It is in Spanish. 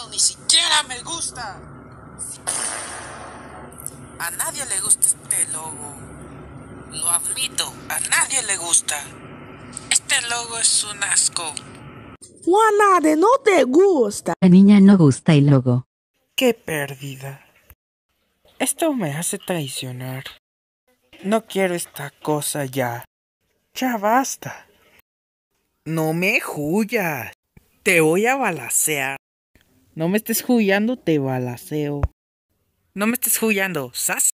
logo ni siquiera me gusta. A nadie le gusta este logo. Lo admito, a nadie le gusta. Este logo es un asco. Juanade, no te gusta. A niña no gusta el logo. Qué pérdida. Esto me hace traicionar. No quiero esta cosa ya. Ya basta. No me huyas. Te voy a balacear. No me estés huyando, te balaceo. No me estés huyando, ¿sas?